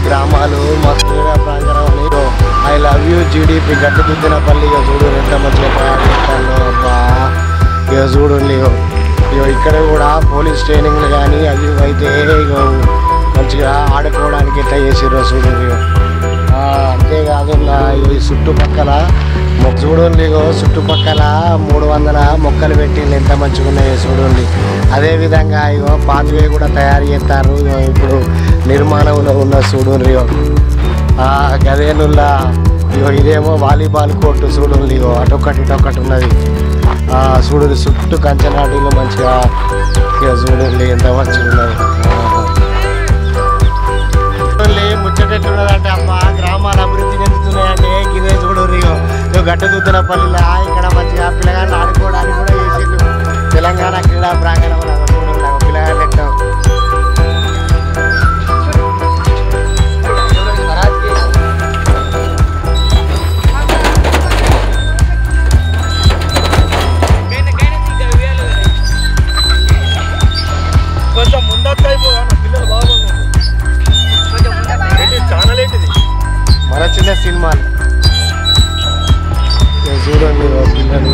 గ్రామాలు మా క్రీడా ప్రాంగణం అని I love you GDP Gattudiddinapalli ఇక చూడు ఎంత మంచిగా తయారు చేస్తాను అబ్బా. ఇక చూడండి ఇక ఇక్కడ కూడా పోలీస్ ట్రైనింగ్లు కానీ అవి అయితే ఇక మంచిగా ఆడుకోవడానికి ఎట్లా చేసిర్రో చూడండి. అంతేకాదు ఈ చుట్టుపక్కల చూడండి చుట్టుపక్కల 300 మొక్కలు పెట్టింది ఎంత మంచిగా ఉన్నాయో చూడండి. అదేవిధంగా ఇగో పాత్వే కూడా తయారు చేస్తారు ఇప్పుడు నిర్మాణంలో ఉన్న చూడండి. గదేనుల్లా ఇగో ఇదేమో వాలీబాల్ కోర్టు చూడండి. ఇగో అటొక్కటి ఇటొక్కటి ఉన్నది చూడండి. చుట్టూ కంచెనాటిలో మంచిగా ఇక చూడండి ఎంత మంచిగా ఉన్నది. ముచ్చటెట్లున్నదంటే అమ్మ గ్రామాలు అభివృద్ధి చెందుతున్నాయంటే ఇదే చూడండి. గట్టుదిద్దినపల్లిలో ఇక్కడ మంచిగా పిల్లగాళ్ళు ఆడుకోవడానికి కూడా చేసిండు. తెలంగాణ క్రీడా ప్రాంగణం చూడండి పిల్లగాళ్ళు ఎట్లా కొంచెం ముందత్తు అయిపోగా పిల్లలు బాగుంది. ఛానల్ ఏంటిది మన చిన్న సినిమాలు చూడండి పిల్లలు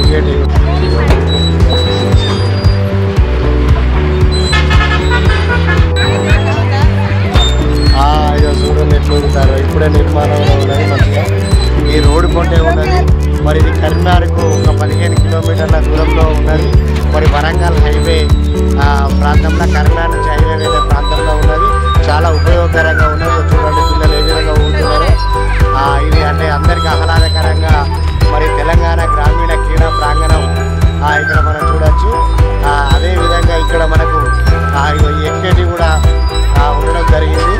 ఇక చూడండి ఎట్లా ఉంటారు. ఇప్పుడే నిర్మాణంలో ఉన్నది మంచిగా ఈ రోడ్డు పొంటే ఉన్నది. మరి ఇది కరీంనగర్కు ఒక 15 కిలోమీటర్ల దూరంలో ఉన్నది. మరి వరంగల్ హైవే ప్రాంతంలో కరీంనగర్ నుంచి హైవే వెళ్ళే ప్రాంతంలో ఉన్నది. చాలా ఉపయోగకరంగా ఉన్నది. చూడండి పిల్లలు ఏ విధంగా ఊరుతున్నారు. ఇది అంటే అందరికీ ఆహ్లాదకరంగా మరి తెలంగాణ గ్రామీణ క్రీడా ప్రాంగణం ఇక్కడ మనం చూడవచ్చు. అదేవిధంగా ఇక్కడ మనకు ఎక్కేటి కూడా ఉండడం జరిగింది.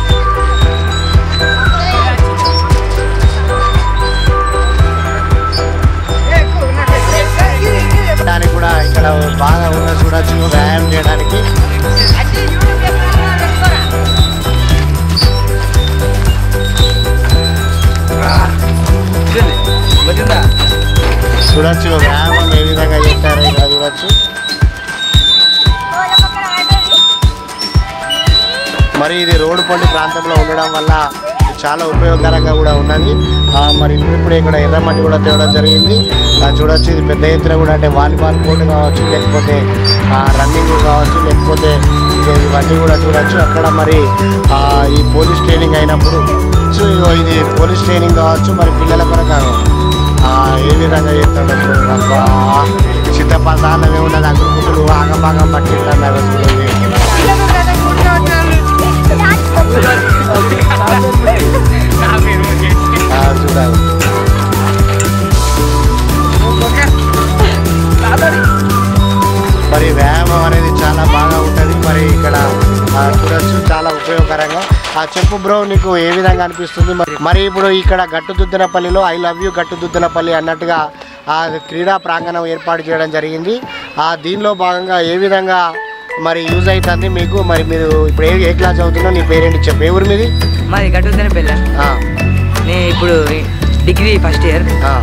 దానికి కూడా ఇక్కడ బాగా ఉన్న చూడొచ్చు వ్యాయామం చేయడానికి. చూడొచ్చు వ్యాయామం ఏ విధంగా చేస్తారో ఇక్కడ చూడొచ్చు. మరి ఇది రోడ్డు పండు ప్రాంతంలో ఉండడం వల్ల చాలా ఉపయోగకరంగా కూడా ఉన్నది. మరి ఇప్పుడు ఇక్కడ ఎర్రమట్టి కూడా తేవడం జరిగింది. చూడొచ్చు ఇది పెద్ద ఎత్తున కూడా అంటే వాలీబాల్ కోర్టు కావచ్చు, లేకపోతే రన్నింగ్ కావచ్చు, లేకపోతే ఇవన్నీ కూడా చూడొచ్చు. అక్కడ మరి ఈ పోలీస్ ట్రైనింగ్ అయినప్పుడు ఇది పోలీస్ ట్రైనింగ్ కావచ్చు. మరి పిల్లల కొరకు ఏ విధంగా చేస్తాడో చూడబ్బా. చిత్తపదాలమే ఉన్నది అగ్రకుతులు ఆగంబాగం పట్టింటున్నారు చూడండి. చూడాలి మరి వ్యాయామం అనేది చాలా బాగా ఉంటుంది. మరి ఇక్కడ చూడొచ్చు చాలా ఉపయోగకరంగా. చెప్పు బ్రో నీకు ఏ విధంగా అనిపిస్తుంది? మరి ఇప్పుడు ఇక్కడ గట్టుదిద్దినపల్లిలో ఐ లవ్ యూ గట్టుదిద్దినపల్లి అన్నట్టుగా క్రీడా ప్రాంగణం ఏర్పాటు చేయడం జరిగింది. దీనిలో భాగంగా ఏ విధంగా మరి యూజ్ అవుతుంది మీకు? మరి మీరు ఇప్పుడు ఏ క్లాస్ చదువుతున్నా నీ పేరేంటి చెప్పు. ఏ ఊరు మీది? మాది గట్టుదిద్దినపల్లి. నేను ఇప్పుడు డిగ్రీ ఫస్ట్ ఇయర్.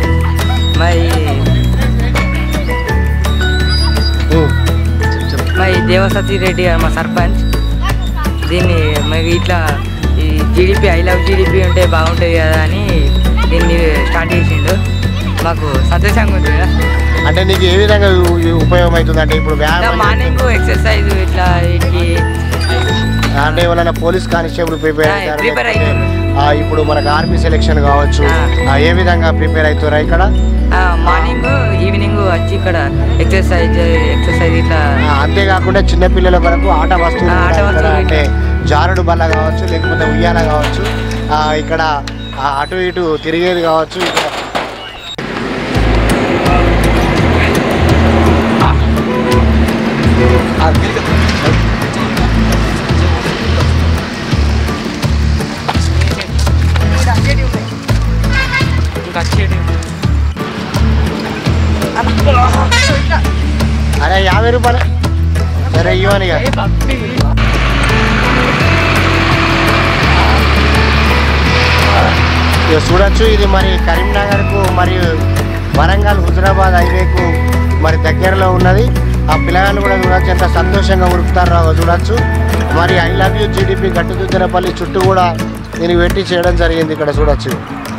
మరి దేవసతి రెడ్డి గారు మా సర్పంచ్ దీన్ని మరి ఇట్లా ఈ జీడిపి ఐ లవ్ జీడిపి ఉంటే బాగుంటుంది కదా అని దీన్ని స్టార్ట్ చేసిండు. మాకు సంతోషంగా ఉంది కదా. అంటే నీకు ఏ విధంగా ఉపయోగం అవుతుంది? అంటే ఇప్పుడు మార్నింగ్ ఎక్సర్సైజ్ ఇట్లా అంటే ఏమైనా పోలీస్ కానిస్టేబుల్ ప్రిపేర్ అవుతారు. ఇప్పుడు మనకు ఆర్మీ సెలెక్షన్ కావచ్చు. ఏ విధంగా ప్రిపేర్ అవుతారా ఇక్కడ? మార్నింగ్ ఈవినింగ్ వచ్చి ఇక్కడ ఎక్సర్సైజ్ ఇట్లా. అంతేకాకుండా చిన్నపిల్లల వరకు ఆట వస్తువులు అంటే జారుడు బల్ల కావచ్చు, లేకపోతే ఉయ్యాల కావచ్చు, ఇక్కడ అటు ఇటు తిరిగేది కావచ్చు. అరే 50 రూపాయలు సరే ఇవ్వని. చూడొచ్చు ఇది మరి కరీంనగర్కు మరియు వరంగల్ హుజరాబాద్ హైవేకు మరి దగ్గరలో ఉన్నది. ఆ పిల్లగాళ్ళు కూడా చూడొచ్చు ఎంత సంతోషంగా ఉరుకుతారో చూడొచ్చు. మరి I love you GDP Gattudiddinapalli చుట్టూ కూడా దీనికి పెట్టి చేయడం జరిగింది. ఇక్కడ చూడొచ్చు.